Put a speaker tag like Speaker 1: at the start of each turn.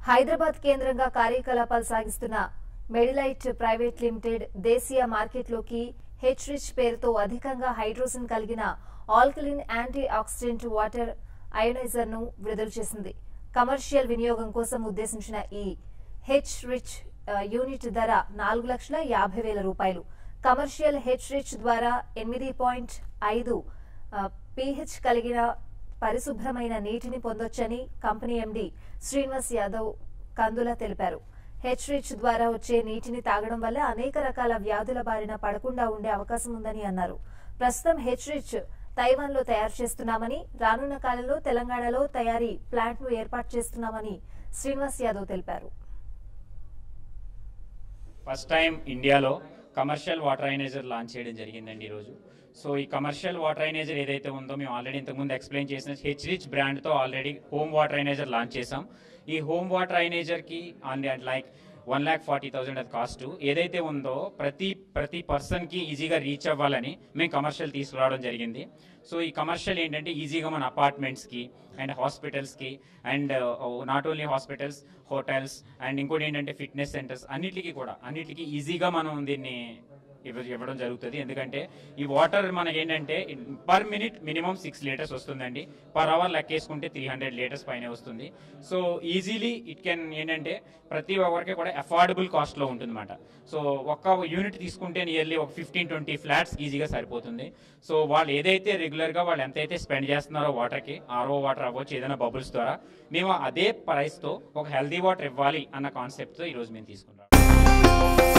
Speaker 1: హైదరాబాద్ కేంద్రంగా కార్యకలాపాలు సాగిస్తున్న మెడిలైట్ ప్రైవేట్ లిమిటెడ్ దేశీయ మార్కెట్లోకి హెచ్-రిచ్ పేరుతో అధికంగా హైడ్రోజన్ కలిగిన alkaline antioxidant water ionizer ను విడుదల చేసింది. కమర్షియల్ వినియోగం కోసం ఉద్దేశించిన ఈ హెచ్-రిచ్ యూనిట్ ధర 4,50,000 రూపాయలు. కమర్షియల్ హెచ్-రిచ్ ద్వారా 8.5 pH కలిగిన పరిశుభ్రమైన నీటిని పొందొచ్చని కంపెనీ ఎండీ శ్రీనివాస్ యాదవ్ కందుల తెలిపారు. హెచ్-రిచ్ ద్వారా వచ్చే నీటిని తాగడం వల్ల అనేక రకాల వ్యాధుల బారిన పడకుండా ఉండే అవకాశం ఉందని అన్నారు. ప్రస్తుతం హెచ్-రిచ్ తైవాన్ లో తయారు చేస్తున్నామని, రానున్న కాలంలో తెలంగాణలో తయారీ ప్లాంట్ ను ఏర్పాటు చేస్తున్నామని శ్రీనివాస్ యాదవ్ తెలిపారు.
Speaker 2: ఫస్ట్ టైం ఇండియాలో కమర్షియల్ వాటర్ అయోనైజర్ లాంచ్ చేయడం జరిగిందండి ఈరోజు. సో ఈ కమర్షియల్ వాటర్ అయోనైజర్ ఏదైతే ఉందో మేము ఆల్రెడీ ఇంతకుముందు ఎక్స్ప్లెయిన్ చేసిన హెచ్-రిచ్ బ్రాండ్తో already home water ionizer launch చేసాం. ఈ హోమ్ వాటర్ అయోనైజర్కి లైక్ 1,40,000 అది కాస్ట్ ఏదైతే ఉందో ప్రతి పర్సన్కి ఈజీగా రీచ్ అవ్వాలని మేము కమర్షియల్ తీసుకురావడం జరిగింది. సో ఈ కమర్షియల్ ఏంటంటే ఈజీగా మన అపార్ట్మెంట్స్కి అండ్ హాస్పిటల్స్కి and not only hospitals, hotels and ఇంకోటి ఏంటంటే ఫిట్నెస్ సెంటర్స్ అన్నిటికీ ఈజీగా మనం దీన్ని ఇవ్వడం జరుగుతుంది. ఎందుకంటే ఈ వాటర్ మనకి ఏంటంటే పర్ మినిట్ మినిమం 6 లీటర్స్ వస్తుందండి. పర్ అవర్ లెక్కేసుకుంటే 300 లీటర్స్ పైన వస్తుంది. సో ఈజీలీ ఇట్ కెన్ ఏంటంటే ప్రతి ఒక్కరికి కూడా అఫోర్డబుల్ కాస్ట్లో ఉంటుందన్నమాట. సో ఒక్క యూనిట్ తీసుకుంటే నియర్లీ ఒక 15-20 ఫ్లాట్స్ ఈజీగా సరిపోతుంది. సో వాళ్ళు ఏదైతే రెగ్యులర్గా వాళ్ళు ఎంతైతే స్పెండ్ చేస్తున్నారో వాటర్కి, ఆర్ఓ వాటర్ అవ్వచ్చు ఏదైనా బబుల్స్ ద్వారా, మేము అదే ప్రైస్తో ఒక హెల్దీ వాటర్ ఇవ్వాలి అన్న కాన్సెప్ట్తో ఈరోజు మేము తీసుకున్నాం.